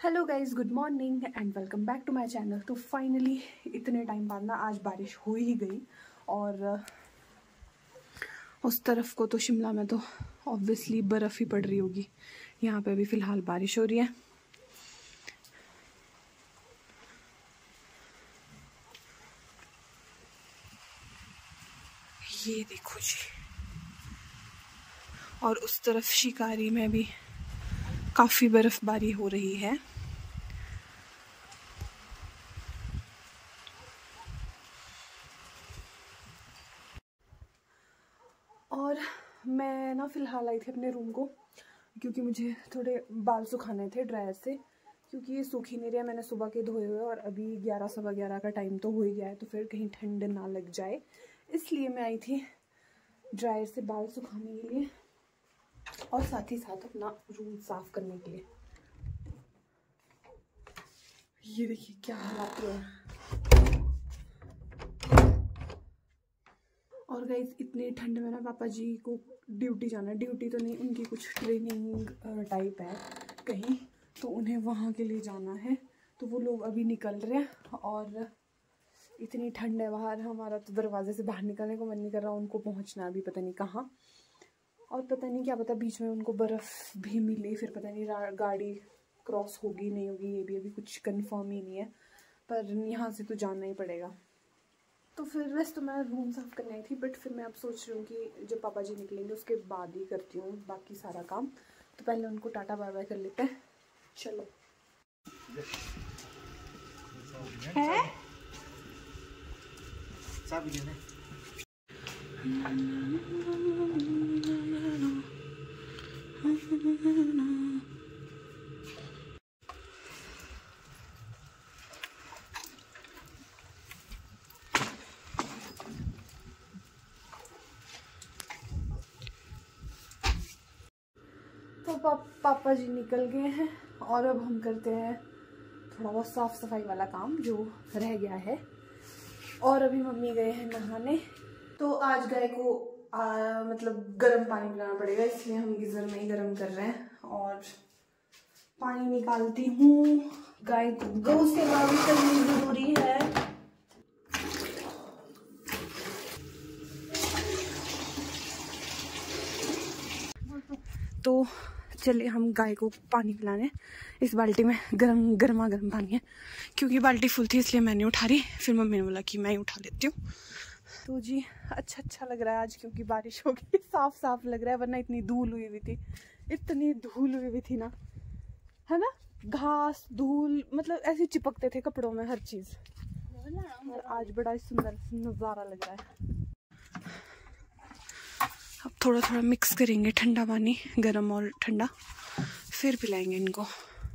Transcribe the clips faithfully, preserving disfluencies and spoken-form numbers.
Hello guys, good morning and welcome back to my channel. तो finally इतने time बाद ना आज बारिश हो ही गई। और उस तरफ को तो शिमला में तो ऑब्वियसली बर्फ़ ही पड़ रही होगी। यहाँ पे भी फ़िलहाल बारिश हो रही है। ये देखो जी। और उस तरफ शिकारी में भी काफ़ी बर्फ़बारी हो रही है। और मैं ना फ़िलहाल आई थी अपने रूम को, क्योंकि मुझे थोड़े बाल सुखाने थे ड्रायर से, क्योंकि ये सूख ही नहीं रहे। मैंने सुबह के धोए हुए और अभी ग्यारह सवा ग्यारह का टाइम तो हो ही गया है, तो फिर कहीं ठंड ना लग जाए, इसलिए मैं आई थी ड्रायर से बाल सुखाने के लिए और साथ ही साथ अपना रूम साफ करने के लिए। ये देखिए क्या हालात है। और गाइस इतनी ठंड में ना पापा जी को ड्यूटी जाना है। ड्यूटी तो नहीं, उनकी कुछ ट्रेनिंग टाइप है कहीं, तो उन्हें वहाँ के लिए जाना है। तो वो लोग अभी निकल रहे हैं और इतनी ठंड है बाहर, हमारा तो दरवाजे से बाहर निकलने को मन नहीं कर रहा। उनको पहुँचना अभी पता नहीं कहाँ, और पता नहीं क्या पता बीच में उनको बर्फ़ भी मिले, फिर पता नहीं गाड़ी क्रॉस होगी नहीं होगी, ये भी अभी कुछ कंफर्म ही नहीं है। पर यहाँ से तो जाना ही पड़ेगा। तो फिर वैसे तो मैं रूम साफ़ करने आई थी, बट फिर मैं अब सोच रही हूँ कि जब पापा जी निकलेंगे उसके बाद ही करती हूँ बाकी सारा काम। तो पहले उनको टाटा बाय बाय कर लेते हैं। चलो है? तो पा, पापा जी निकल गए हैं और अब हम करते हैं थोड़ा बहुत साफ सफाई वाला काम जो रह गया है। और अभी मम्मी गए हैं नहाने। तो आज गाय को आ, मतलब गर्म पानी पिलाना पड़ेगा, इसलिए हम गीजर में ही गर्म कर रहे हैं और पानी निकालती हूँ। गाय को गौ सेवा भी करनी जरूरी है। तो चलिए हम गाय को पानी पिलाने। इस बाल्टी में गरम गर्मा गर्म पानी है, क्योंकि बाल्टी फुल थी इसलिए मैं नहीं उठा रही। फिर मम्मी ने बोला कि मैं ही उठा लेती हूँ। तो जी अच्छा अच्छा लग रहा है आज, क्योंकि बारिश हो गई, साफ साफ लग रहा है। वरना इतनी धूल हुई हुई थी, इतनी धूल हुई हुई थी ना, है ना। घास धूल मतलब ऐसे चिपकते थे कपड़ों में हर चीज। और आज बड़ा सुंदर नज़ारा लग रहा है। अब थोड़ा थोड़ा मिक्स करेंगे ठंडा पानी, गरम और ठंडा, फिर पिलाएंगे इनको।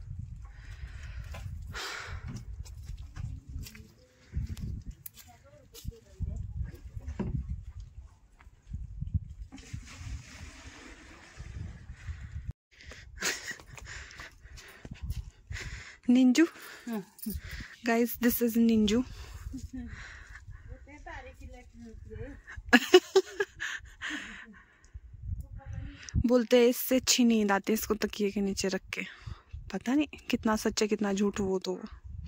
Ninju, guys this is Ninju. बोलते हैं इससे अच्छी नींद आती है इसको तकिए के नीचे रख के। पता नहीं कितना सच है कितना झूठ, वो तो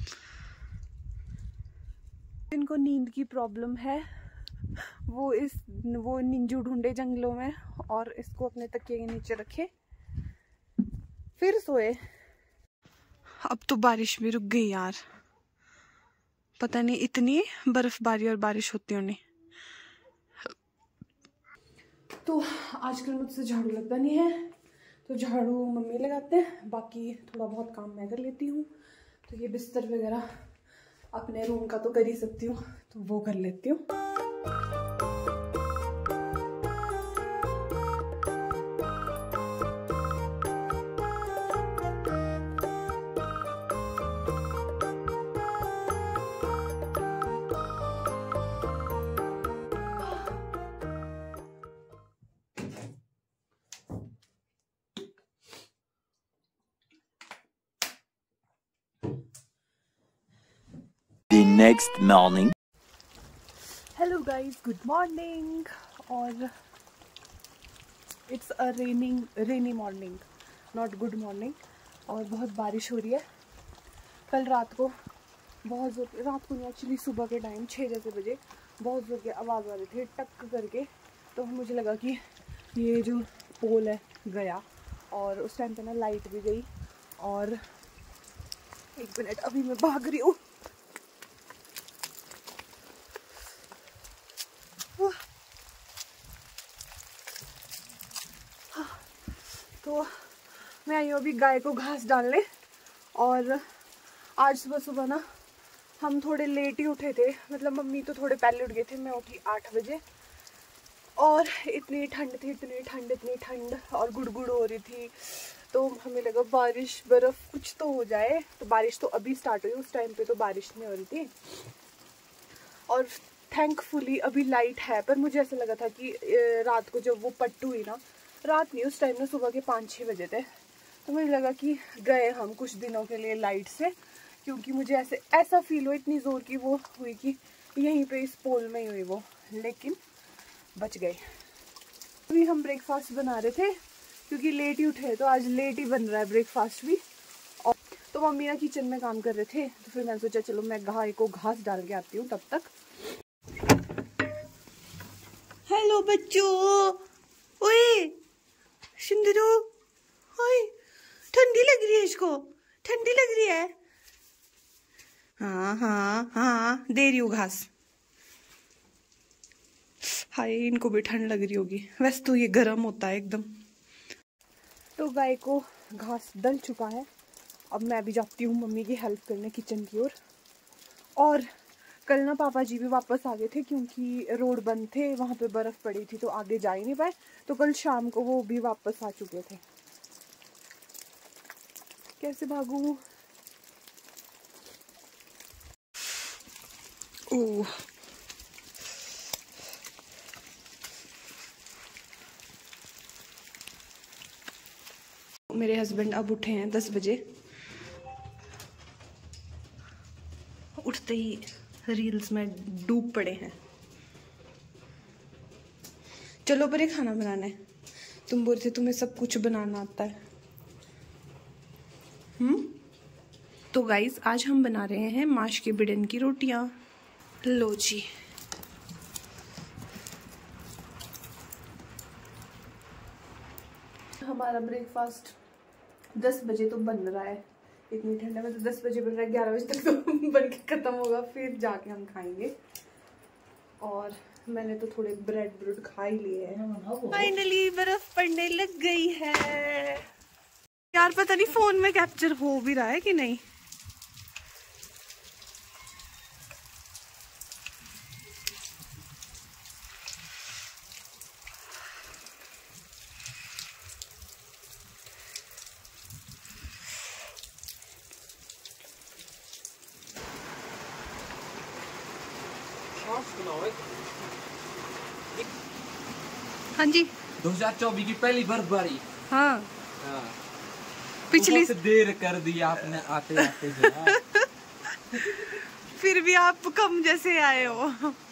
इनको नींद की प्रॉब्लम है। वो इस वो निंजू ढूंढे जंगलों में और इसको अपने तकिए के नीचे रखे फिर सोए। अब तो बारिश भी रुक गई यार, पता नहीं इतनी बर्फबारी और बारिश होती होनी। तो आजकल मुझसे झाड़ू लगता नहीं है, तो झाड़ू मम्मी लगाते हैं, बाकी थोड़ा बहुत काम मैं कर लेती हूँ। तो ये बिस्तर वगैरह अपने रूम का तो कर ही सकती हूँ, तो वो कर लेती हूँ। The next morning. Hello guys, good morning. और it's a raining rainy morning, not good morning. और बहुत बारिश हो रही है, कल रात को बहुत ज़ोर, रात को नहीं एक्चुअली सुबह के टाइम छः जैसे बजे बहुत ज़ोर के आवाज़ आ रही थी टक करके। तो मुझे लगा कि ये जो पोल है गया, और उस टाइम पे ना लाइट भी गई। और एक मिनट, अभी मैं भाग रही हूँ। तो मैं आई हूँ अभी गाय को घास डालने। और आज सुबह सुबह ना हम थोड़े लेट ही उठे थे, मतलब मम्मी तो थोड़े पहले उठ गए थे, मैं उठी आठ बजे। और इतनी ठंड थी, इतनी ठंड इतनी ठंड और गुड़गुड़ हो रही थी। तो हमें लगा बारिश बर्फ़ कुछ तो हो जाए। तो बारिश तो अभी स्टार्ट हुई, उस टाइम पे तो बारिश नहीं हो रही थी। और थैंकफुली अभी लाइट है, पर मुझे ऐसा लगा था कि रात को जब वो पट्टू हुई ना, रात नहीं उस टाइम ना सुबह के पाँच छः बजे थे, तो मुझे लगा कि गए हम कुछ दिनों के लिए लाइट से। क्योंकि मुझे ऐसे ऐसा फील हुआ इतनी ज़ोर की वो हुई कि यहीं पे इस पोल में ही हुई वो, लेकिन बच गए। अभी हम ब्रेकफास्ट बना रहे थे क्योंकि लेट ही उठे, तो आज लेट ही बन रहा है ब्रेकफास्ट भी। और तो मम्मी ना किचन में काम कर रहे थे, तो फिर मैंने सोचा चलो मैं गाय को घास डाल के आती हूँ तब तक। हेलो बच्चों, ओए सिंदूरो, ओए ठंडी लग रही है इसको, ठंडी लग रही है। हाँ हाँ हाँ दे रही हूँ घास। हाय इनको भी ठंड लग रही होगी, वैसे तो ये गर्म होता है एकदम। तो गाय को घास डल चुका है, अब मैं भी जाती हूँ मम्मी की हेल्प करने किचन की ओर। और, और कल ना पापा जी भी वापस आ गए थे क्योंकि रोड बंद थे, वहाँ पे बर्फ़ पड़ी थी तो आगे जा ही नहीं पाए। तो कल शाम को वो भी वापस आ चुके थे। कैसे भागूं? ओह मेरे हस्बैंड अब उठे हैं दस बजे। उठते ही रील्स में डूब पड़े हैं। चलो पर ये खाना बनाना है, तुम बोल रहे थे तुम्हें सब कुछ बनाना आता है। हम्म तो गाइस आज हम बना रहे हैं माश के बिडन की रोटियां। लो जी, हमारा ब्रेकफास्ट दस बजे तो बन रहा है। इतनी ठंड में तो दस बजे बन रहा है, ग्यारह बजे तक तो बन के खत्म होगा, फिर जाके हम खाएंगे। और मैंने तो थोड़े ब्रेड ब्रेड खा ही लिए हैं। फाइनली बर्फ पड़ने लग गई है यार, पता नहीं फोन में कैप्चर हो भी रहा है कि नहीं। हाँ जी, दो हजार चौबीस की पहली बर्फबारी। हाँ, हाँ। पिछली से देर कर दी आपने आते आते फिर भी आप कम जैसे आए हो।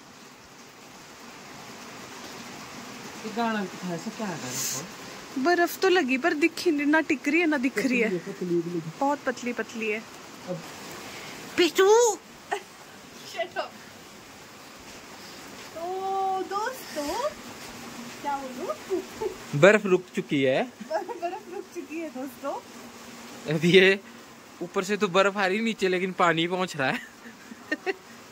गाना ऐसा क्या है? बर्फ तो लगी पर दिखी ना, टिक रही है ना दिख रही है, बहुत पतली पतली है। पिटू तो दोस्तों क्या बोलूं, बर्फ रुक चुकी है। बर्फ रुक चुकी है दोस्तों। अब ये ऊपर से तो बर्फ आ रही नीचे, लेकिन पानी पहुंच रहा है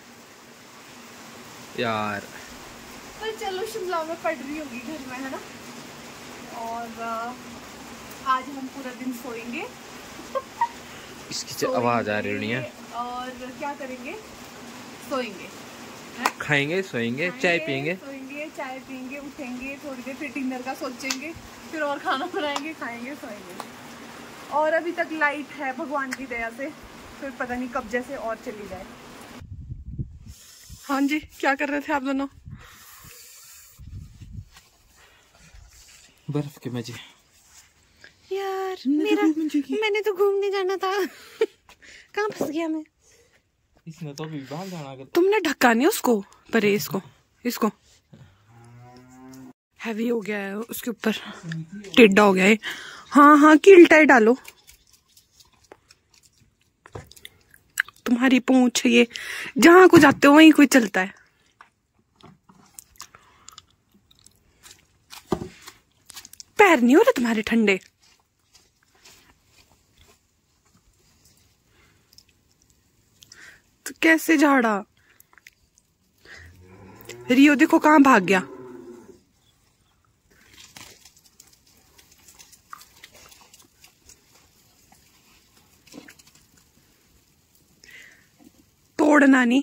यार। पर चलो शिमला में पड़ रही होगी घर में, है ना। और आज हम पूरा दिन सोएंगे। इसकी आवाज आ रही है। और क्या करेंगे? सोएंगे, खाएंगे, सोएंगे, चाय पियेंगे, सोएंगे चाय पियेंगे, उठेंगे थोड़ी देर, फिर डिनर का सोचेंगे, फिर और खाना बनाएंगे, खाएंगे, सोएंगे। और अभी तक लाइट है भगवान की दया से, फिर पता नहीं कब जैसे और चली जाए। हाँ जी, क्या कर रहे थे आप दोनों? बर्फ के मजे यार मेरा, मैंने तो घूमने जाना था कहाँ फंस गया मैं? इसने तो अभी बाहर जाना कर... तुमने ढका नहीं उसको, परे इसको इसको हैवी हो गया है, उसके ऊपर टेढ़ा हो गया है। हाँ हाँ कील टाई डालो। तुम्हारी पूंछ, ये जहां को जाते हो वहीं कोई चलता है। पैर नहीं हो रहे तुम्हारे ठंडे? तो कैसे झाड़ा? रियो देखो कहाँ भाग गया। तोड़ना नहीं।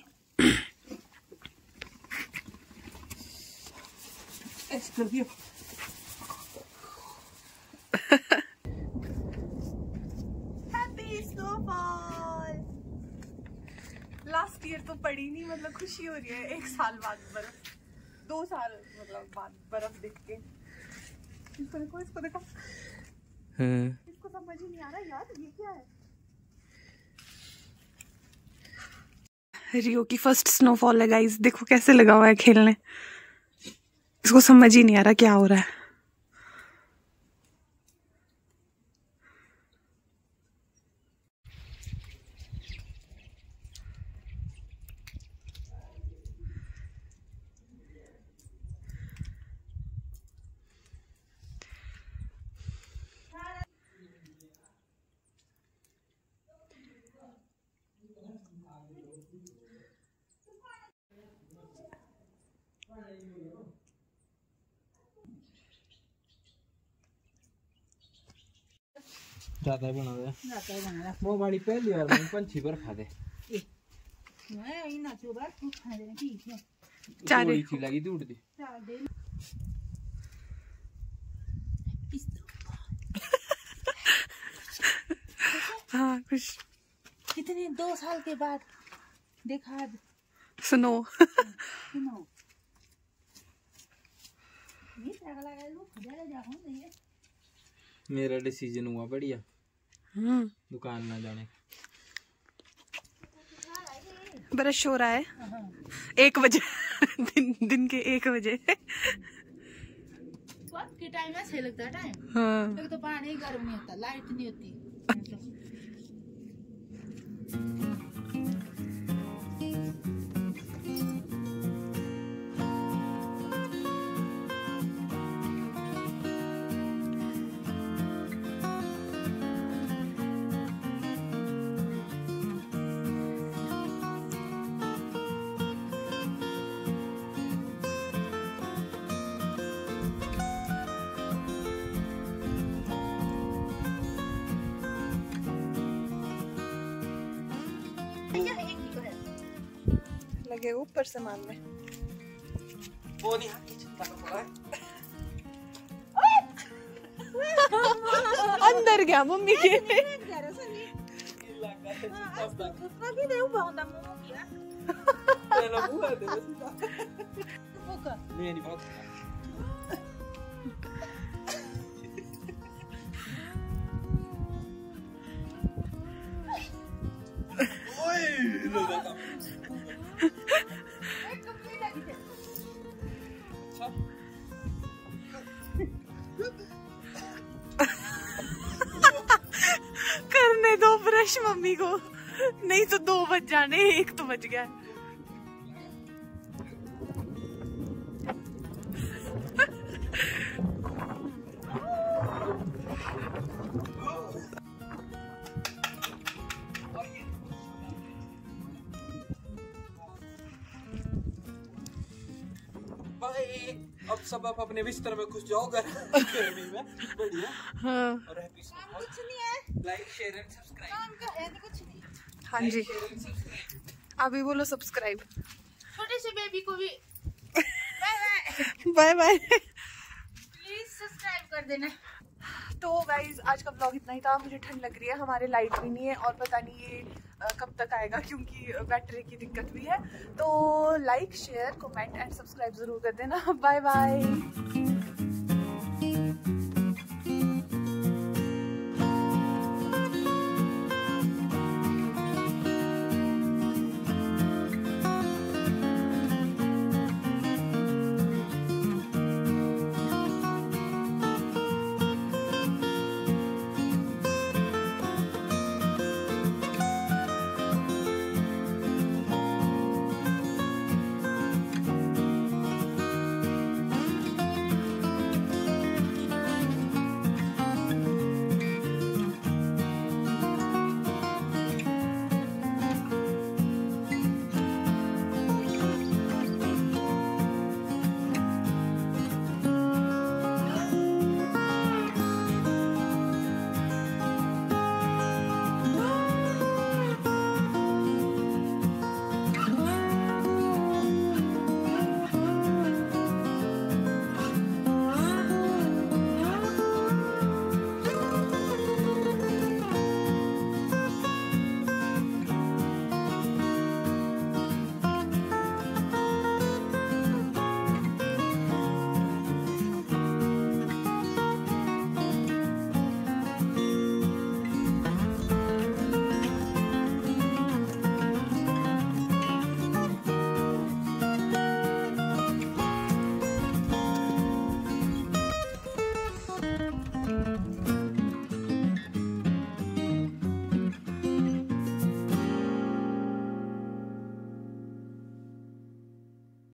लास्ट ईयर तो पड़ी नहीं, मतलब खुशी हो रही है एक साल बाद बर्फ, दो साल मतलब बाद बर्फ देख के। इसको देखो, इसको देखो, इसको समझ ही नहीं आ रहा यार ये क्या है। रियो की फर्स्ट स्नोफॉल है गाइस, देखो कैसे लगा हुआ है खेलने। इसको समझ ही नहीं आ रहा क्या हो रहा है। ज्यादा बना दे, ज्यादा बना दे। वो बड़ी पहली बार मैं पंछी पर खा दे। मैं इन नाचो बार तू खा दे ठीक है। चारे थी लगी दी उड़ दी। हाँ कुछ कितने दो साल के बाद देखा सुनो। सुनो मेरा डिसीजन हुआ बढ़िया, दुकान ना जाने। ब्रश हो रहा है एक बजे दिन दिन के एक बजे के टाइम ऐसे लगता है टाइम। हाँ। तो पानी गर्म नहीं होता, लाइट नहीं होती। लगे ऊपर से मारने। वो नहीं हाथ चिंता कर रहा है। अंदर गया मम्मी के। करने दो ब्रश मम्मी को, नहीं तो दो बज जाने, एक तो बज गया। अब सब आप अपने बिस्तर में घुस जाओ गर्मी में। बढ़िया। हाँ। और हैप्पी कुछ नहीं है। Like share and subscribe. काम का है कुछ नहीं। हाँ जी, अभी बोलो सब्सक्राइब। छोटे से बेबी को भी बाय बाय। प्लीज सब्सक्राइब कर देना। तो गाइज आज का ब्लॉग इतना ही था। मुझे ठंड लग रही है, हमारे लाइट भी नहीं है और पता नहीं ये कब तक आएगा क्योंकि बैटरी की दिक्कत भी है। तो like share comment and subscribe जरूर कर देना। Bye bye.